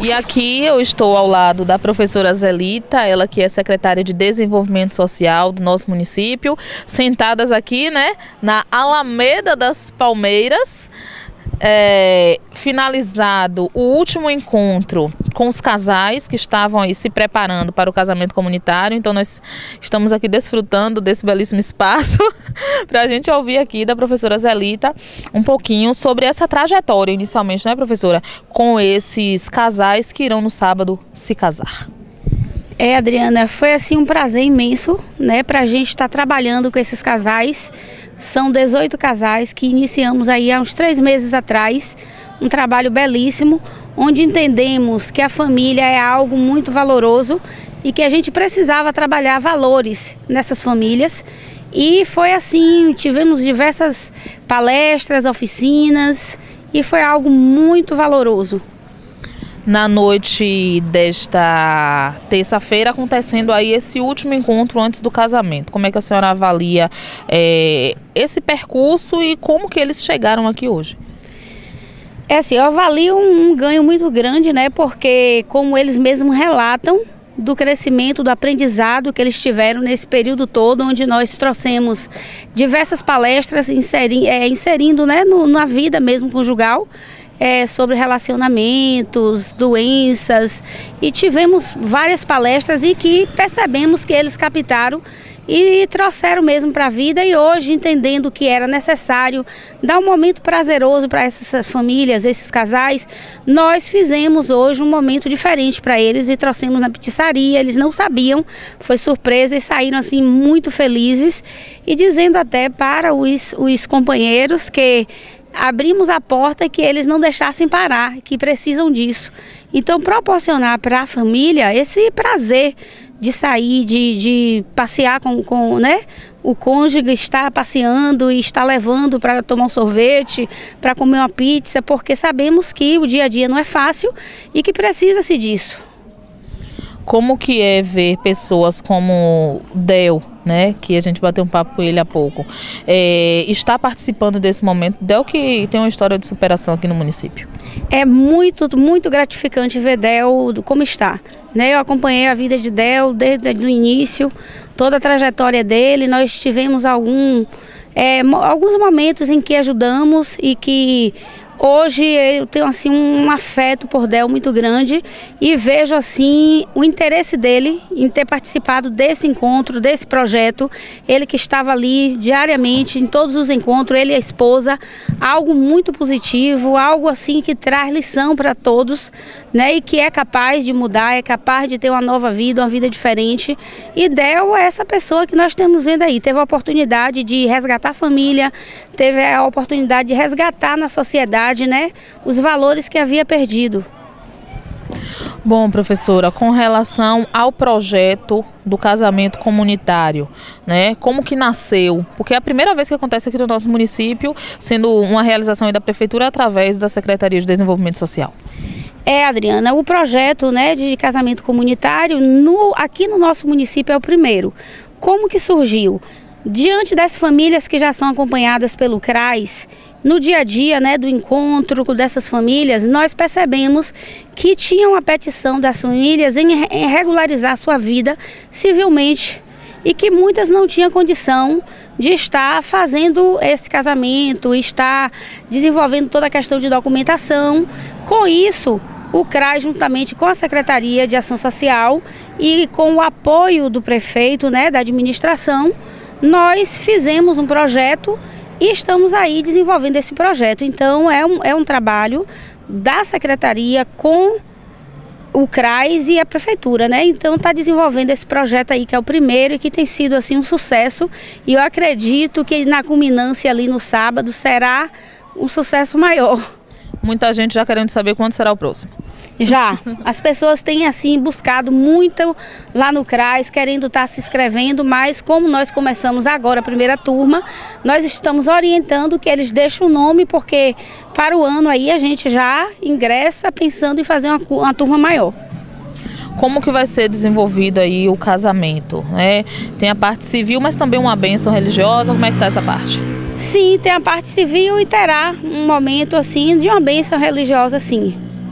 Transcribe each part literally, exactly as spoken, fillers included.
E aqui eu estou ao lado da professora Zelita, ela que é secretária de Desenvolvimento Social do nosso município, sentadas aqui, né, na Alameda das Palmeiras. É, finalizado o último encontro com os casais que estavam aí se preparando para o casamento comunitário. Então nós estamos aqui desfrutando desse belíssimo espaço para a gente ouvir aqui da professora Zelita um pouquinho sobre essa trajetória inicialmente, né, professora, com esses casais que irão no sábado se casar. É, Adriana, foi assim um prazer imenso, né, para a gente estar trabalhando com esses casais. São dezoito casais que iniciamos aí há uns três meses atrás, um trabalho belíssimo, onde entendemos que a família é algo muito valoroso e que a gente precisava trabalhar valores nessas famílias. E foi assim, tivemos diversas palestras, oficinas e foi algo muito valoroso. Na noite desta terça-feira, acontecendo aí esse último encontro antes do casamento. Como é que a senhora avalia é, esse percurso e como que eles chegaram aqui hoje? É assim, eu avalio um, um ganho muito grande, né? Porque, como eles mesmos relatam, do crescimento, do aprendizado que eles tiveram nesse período todo, onde nós trouxemos diversas palestras inseri, é, inserindo, né, no, na vida mesmo conjugal, É, sobre relacionamentos, doenças, e tivemos várias palestras e que percebemos que eles captaram e trouxeram mesmo para a vida. E hoje, entendendo que era necessário dar um momento prazeroso para essas famílias, esses casais, nós fizemos hoje um momento diferente para eles e trouxemos na pizzaria. Eles não sabiam, foi surpresa, e saíram assim muito felizes e dizendo até para os, os companheiros que abrimos a porta e que eles não deixassem parar, que precisam disso. Então, proporcionar para a família esse prazer de sair, de, de passear com, com né, o cônjuge, estar passeando e estar levando para tomar um sorvete, para comer uma pizza, porque sabemos que o dia a dia não é fácil e que precisa-se disso. Como que é ver pessoas como Del, né, que a gente bateu um papo com ele há pouco, é, está participando desse momento? Del, que tem uma história de superação aqui no município. É muito, muito gratificante ver Del como está, né? Eu acompanhei a vida de Del desde o início, toda a trajetória dele. Nós tivemos algum, é, alguns momentos em que ajudamos e que hoje eu tenho assim um afeto por Del muito grande e vejo assim o interesse dele em ter participado desse encontro, desse projeto. Ele que estava ali diariamente em todos os encontros, ele e a esposa, algo muito positivo, algo assim que traz lição para todos, né? E que é capaz de mudar, é capaz de ter uma nova vida, uma vida diferente. E Del é essa pessoa que nós estamos vendo aí, teve a oportunidade de resgatar a família, teve a oportunidade de resgatar na sociedade, né, os valores que havia perdido. Bom, professora, com relação ao projeto do casamento comunitário, né, como que nasceu? Porque é a primeira vez que acontece aqui no nosso município, sendo uma realização aí da prefeitura através da Secretaria de Desenvolvimento Social. É, Adriana, o projeto, né, de casamento comunitário no, aqui no nosso município é o primeiro. Como que surgiu? Diante das famílias que já são acompanhadas pelo C R A S, no dia a dia, né, do encontro dessas famílias, nós percebemos que tinha uma petição das famílias em, em regularizar sua vida civilmente e que muitas não tinham condição de estar fazendo esse casamento, estar desenvolvendo toda a questão de documentação. Com isso, o C R A S, juntamente com a Secretaria de Ação Social e com o apoio do prefeito, né, da administração, nós fizemos um projeto e estamos aí desenvolvendo esse projeto. Então é um, é um trabalho da Secretaria com o C R A S e a Prefeitura, né? Então está desenvolvendo esse projeto aí, que é o primeiro e que tem sido assim um sucesso. E eu acredito que na culminância ali no sábado será um sucesso maior. Muita gente já querendo saber quando será o próximo. Já, as pessoas têm assim buscado muito lá no C R A S, querendo estar se inscrevendo, mas como nós começamos agora a primeira turma, nós estamos orientando que eles deixem o nome, porque para o ano aí a gente já ingressa pensando em fazer uma, uma turma maior. Como que vai ser desenvolvido aí o casamento, né? Tem a parte civil, mas também uma bênção religiosa, como é que está essa parte? Sim, tem a parte civil e terá um momento assim de uma bênção religiosa, sim.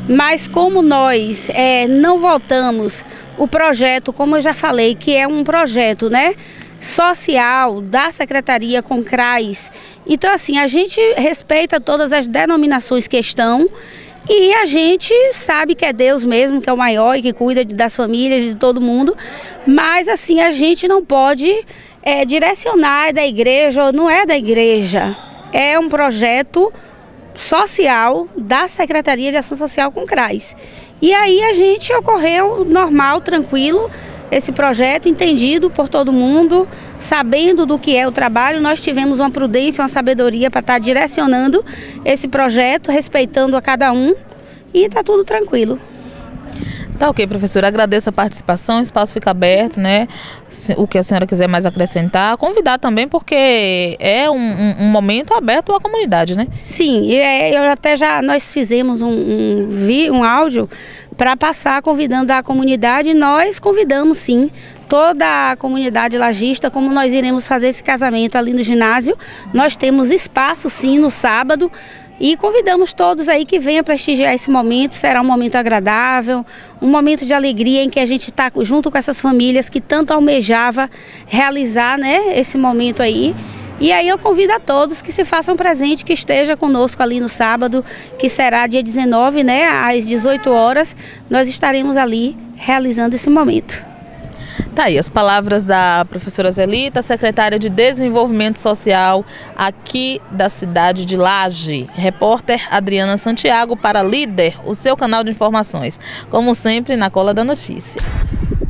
mas como nós é, não voltamos o projeto, como eu já falei, que é um projeto, né, social da Secretaria com C R A S, então assim, a gente respeita todas as denominações que estão e a gente sabe que é Deus mesmo, que é o maior e que cuida das famílias, de todo mundo, mas assim, a gente não pode é, direcionar da igreja ou não é da igreja, é um projeto social da Secretaria de Ação Social com C R A S. E aí a gente ocorreu normal, tranquilo, esse projeto entendido por todo mundo, sabendo do que é o trabalho. Nós tivemos uma prudência, uma sabedoria para estar direcionando esse projeto, respeitando a cada um, e está tudo tranquilo. Tá ok, professora, agradeço a participação, o espaço fica aberto, né? O que a senhora quiser mais acrescentar, convidar também, porque é um, um, um momento aberto à comunidade, né? Sim, eu até já, nós fizemos um, um, um áudio para passar convidando a comunidade, e nós convidamos sim toda a comunidade lajista, como nós iremos fazer esse casamento ali no ginásio. Nós temos espaço sim no sábado, e convidamos todos aí que venham prestigiar esse momento. Será um momento agradável, um momento de alegria em que a gente está junto com essas famílias que tanto almejava realizar, né, esse momento aí. E aí eu convido a todos que se façam presente, que esteja conosco ali no sábado, que será dia dezenove, né, às dezoito horas, nós estaremos ali realizando esse momento. Tá aí as palavras da professora Zelita, secretária de Desenvolvimento Social aqui da cidade de Laje. Repórter Adriana Santiago para Líder, o seu canal de informações. Como sempre, na cola da notícia.